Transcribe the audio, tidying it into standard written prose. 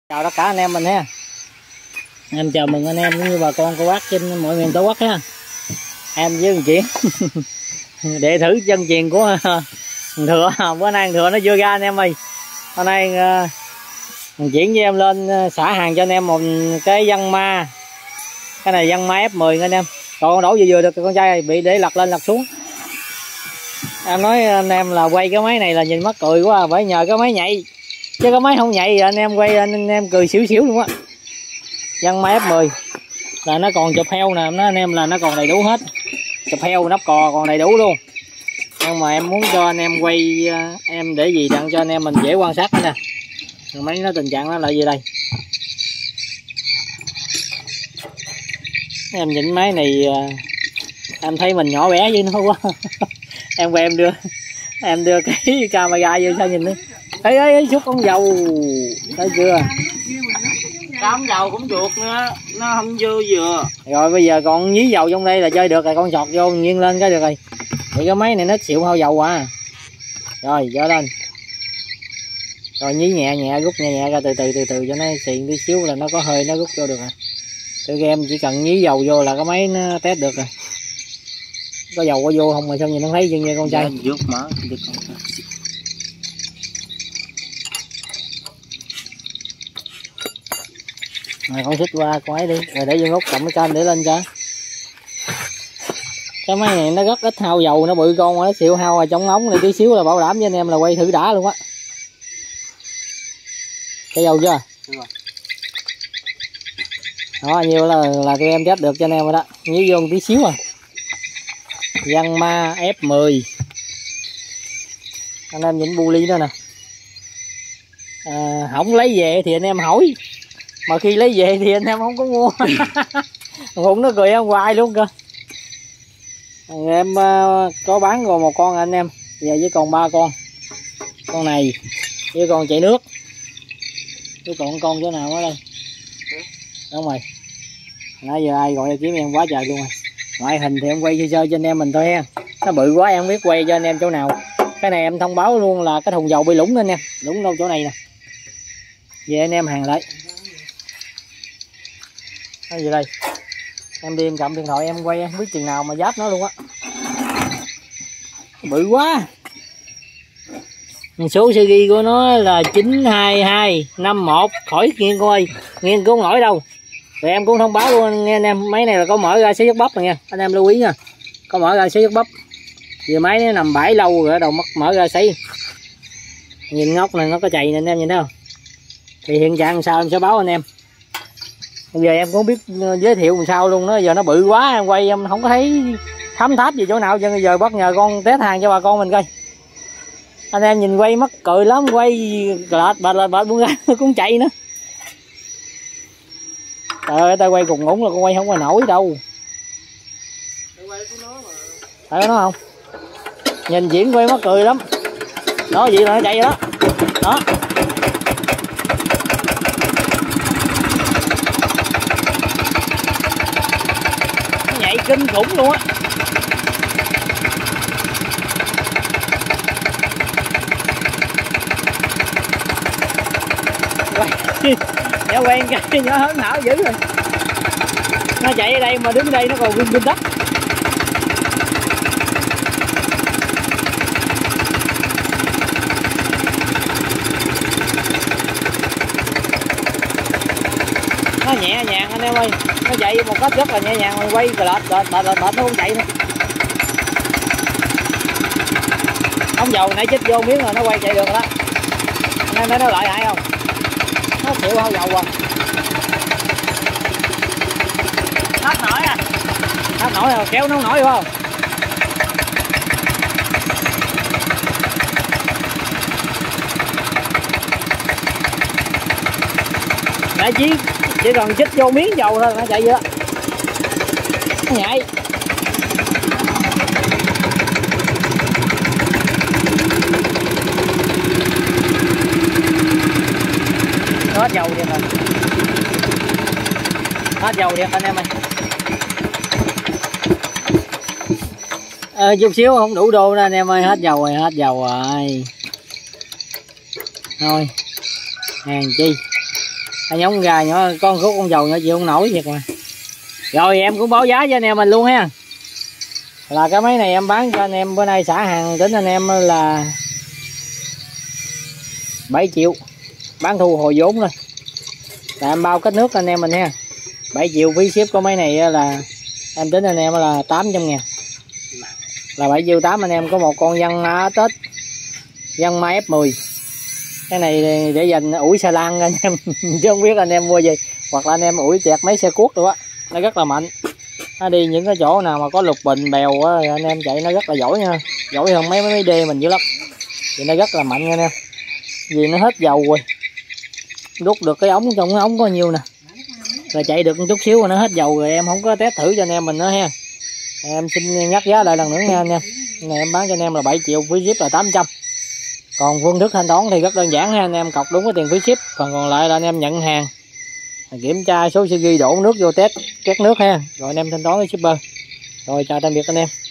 Chào tất cả anh em mình ha. Em chào mừng anh em cũng như bà con cô bác trên mọi miền Tổ quốc ha. Em với thằng Chuyển để thử chân chuyền của Thừa. Bữa nay Thừa nó chưa ra anh em ơi. Hôm nay thằng Chuyển với em lên xả hàng cho anh em một cái Văn Ma. Cái này Văn Ma F10 anh em. Còn đổ vừa được con trai bị để lật lên lật xuống. Em nói anh em là quay cái máy này là nhìn mắc cười quá, phải nhờ cái máy nhạy. Chứ cái máy không nhạy anh em quay anh em cười xỉu xỉu luôn á. Văn Ma F10 là nó còn chụp heo nè, nó anh em là nó còn đầy đủ hết. Chụp heo nắp cò còn đầy đủ luôn. Nhưng mà em muốn cho anh em quay em để gì đặng cho anh em mình dễ quan sát nè. Máy nó tình trạng nó là gì đây. Em nhìn máy này em thấy mình nhỏ bé với nó quá. Em quay em đưa cái camera vô sao nhìn đi. Ấy xúc ống dầu thấy chưa, ống dầu cũng chuột nữa, nó không vô vừa. Rồi bây giờ còn nhí dầu trong đây là chơi được rồi, con sọt vô nghiêng lên cái được rồi. Thì cái máy này nó xịu hao dầu à. Rồi dỡ lên, rồi nhí nhẹ nhẹ, rút nhẹ nhẹ ra từ từ cho nó xịn tí xíu là nó có hơi nó rút vô được rồi. Tụi em chỉ cần nhí dầu vô là cái máy nó test được rồi. Có dầu có vô không mà sao nhìn nó thấy như con trai. Rút mở này, con xích qua con ấy đi, rồi để vô gốc cầm cái kênh để lên cho. Cái máy này nó rất ít hao dầu, nó bự con mà nó xịu hao, rồi trong ống này tí xíu là bảo đảm với anh em là quay thử đã luôn á. Cái dầu chưa? Đó, nhiều là tụi em chết được cho anh em rồi đó. Nhí vô một tí xíu à. Văn Ma F10. Anh em nhìn bu ly đó nè. Không lấy về thì anh em hỏi, mà khi lấy về thì anh em không có mua. Hùng nó cười em hoài luôn cơ. Em có bán rồi một con anh em, giờ với còn 3 con. Con này với con chạy nước, với còn con chỗ nào ở đây đúng rồi. Nãy giờ ai gọi kiếm em quá trời luôn rồi. Ngoại hình thì em quay sơ sơ cho anh em mình thôi ha. Nó bự quá em không biết quay cho anh em chỗ nào. Cái này em thông báo luôn là cái thùng dầu bị lủng lên nha, lủng đâu chỗ này nè. Về anh em hàng lại. Cái gì đây? Em đi em cầm điện thoại em quay em không biết chừng nào mà giáp nó luôn á. Bự quá. Số series của nó là 92251, khỏi nghiêng cô ơi, nghiêng cũng nổi đâu. Rồi em cũng thông báo luôn nghe anh em, máy này là có mở ra xé dốc bắp rồi nha, anh em lưu ý nha. Có mở ra xé dốc bắp. Vì máy nó nằm bãi lâu rồi đầu mở ra xấy. Nhìn ngóc này nó có chày nè anh em nhìn thấy không? Thì hiện trạng sao em sẽ báo anh em. Bây giờ em cũng không biết giới thiệu làm sao luôn đó, giờ nó bự quá em quay em không có thấy thấm tháp gì chỗ nào, cho bây giờ bắt nhờ con test hàng cho bà con mình coi. Anh em nhìn quay mắc cười lắm, quay bệt buông ra cũng chạy nữa. Trời ơi, tay quay cùng ngủng là con quay không có nổi đâu. Thấy nó không? Nhìn Diễn quay mắc cười lắm. Đó vậy là nó chạy rồi đó. Đó. Nó nhảy kinh khủng luôn á. Nhỏ quen cái nhỏ hớn hở dữ rồi. Nó chạy ở đây mà đứng đây nó còn vinh vinh đất. Nó nhẹ nhàng anh em ơi, nó chạy một cách rất là nhẹ nhàng, mình quay cờ lệch nó không chạy nữa. Ống dầu nãy chích vô miếng rồi nó quay chạy được rồi đó. Anh em thấy nó lợi hại không? Nó chịu hao dầu à. hết nổi à. Hết nổi rồi, kéo nó không nổi không? Nãy chỉ cần chích vô miếng dầu thôi nó chạy vậy đó. Nó nhảy. Nó hết dầu đi rồi. Hết dầu đi anh em ơi. Chút xíu không đủ đô đó anh em ơi, hết dầu rồi, hết dầu rồi. Thôi, hàng chi. Giống gà nhỏ con khúc con dầu nhỏ chịu không nổi thiệt mà. Rồi em cũng báo giá cho anh em mình luôn ha. Là cái máy này em bán cho anh em bữa nay xả hàng tính anh em là 7 triệu. Bán thu hồi vốn thôi. Là em bao kết nước anh em mình ha. 7 triệu phí ship của máy này là em tính anh em là 800.000. Là 7 triệu 8 anh em có một con dân Tết. Dân Mai F10. Cái này để dành ủi xe lan anh em. Chứ không biết anh em mua gì. Hoặc là anh em ủi chẹt mấy xe cuốc rồi á. Nó rất là mạnh. Nó đi những cái chỗ nào mà có lục bình bèo á, anh em chạy nó rất là giỏi nha. Giỏi hơn mấy đê mình dữ lắm. Thì nó rất là mạnh nha anh em. Vì nó hết dầu rồi. Đút được cái ống trong cái ống có nhiêu nè. Rồi chạy được một chút xíu rồi nó hết dầu rồi em không có test thử cho anh em mình nữa ha. Em xin nhắc giá lại lần nữa nha anh em. Này em bán cho anh em là 7 triệu, phí ship là 800. Còn phương thức thanh toán thì rất đơn giản ha anh em, cọc đúng cái tiền phí ship, còn lại là anh em nhận hàng, kiểm tra số CG đổ nước vô test nước ha, rồi anh em thanh toán với shipper. Rồi chào tạm biệt anh em.